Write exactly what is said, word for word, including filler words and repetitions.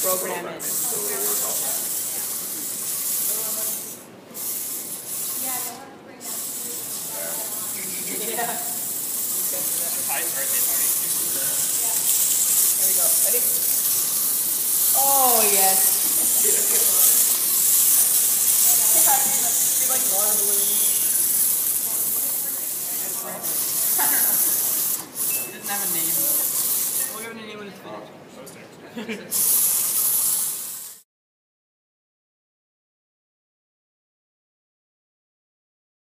Program it. Yeah. Hi, birthday party. There we go. Ready? Oh, yes. Be like water balloons. He doesn't have a name. We'll give it a name when it's finished.